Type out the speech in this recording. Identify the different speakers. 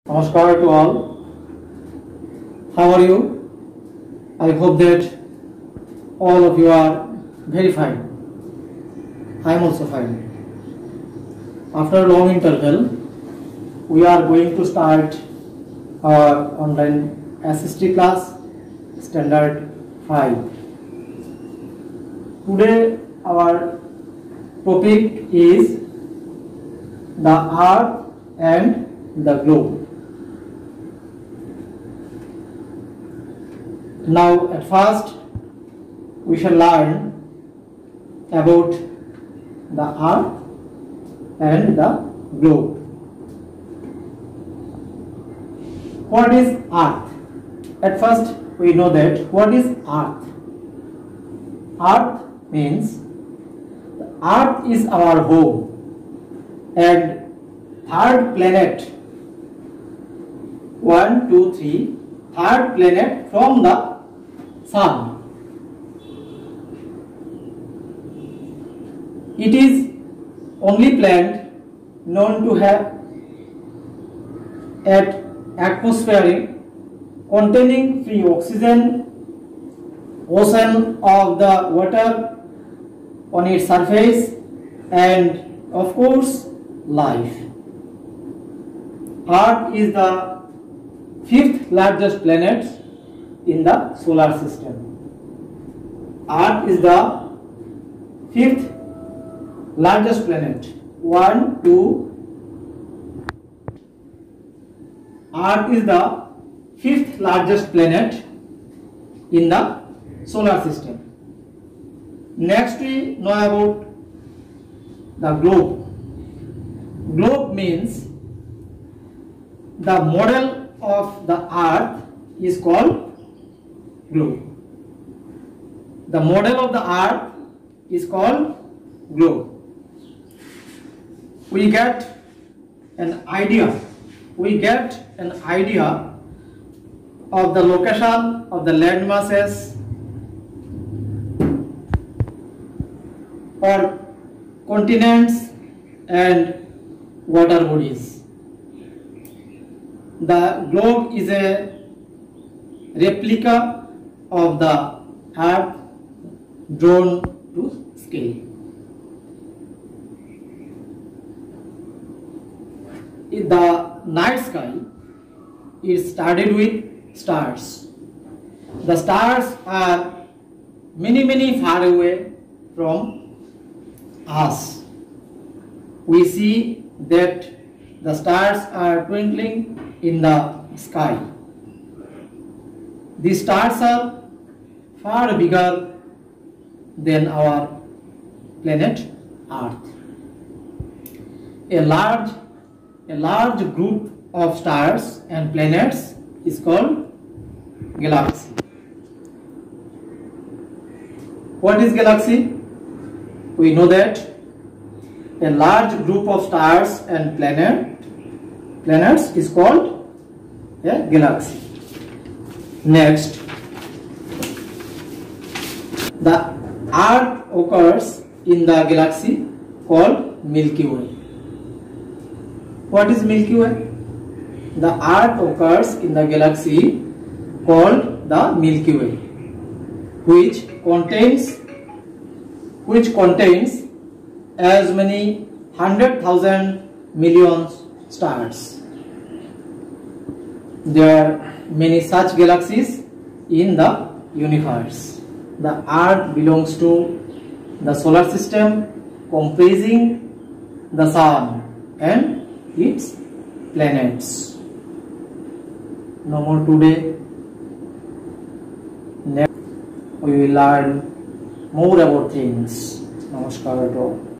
Speaker 1: Namaskar to all. How are you? I hope that all of you are very fine. I am also fine. After a long interval, we are going to start our online SST class Standard 5. Today our topic is the earth and the globe. Now at first we shall learn about the earth and the globe. What is earth? At first we know that what is earth. Earth means the earth is our home and third planet, 1, 2, 3, third planet from the Sun. It is only planet known to have an atmosphere containing free oxygen, ocean of the water on its surface, and of course life. Earth is the fifth largest planet in the solar system. Earth is the fifth largest planet. 1, 2. Earth is the fifth largest planet in the solar system. Next we know about the globe. Globe means the model of the earth is called globe. The model of the earth is called globe. We get an idea of the location of the land masses or continents and water bodies. The globe is a replica of the earth drawn to scale. In the night sky is studded with stars. The stars are many far away from us. We see that the stars are twinkling in the sky. These stars are far bigger than our planet Earth. A large group of stars and planets is called galaxy. What is galaxy? We know that a large group of stars and planets is called a galaxy. Next, the earth occurs in the galaxy called Milky Way. What is Milky Way? The earth occurs in the galaxy called the Milky Way, which contains as many 100,000 million stars. There are many such galaxies in the universe. The earth belongs to the solar system comprising the sun and its planets. No more today. Next we will learn more about things. Namaskar to all.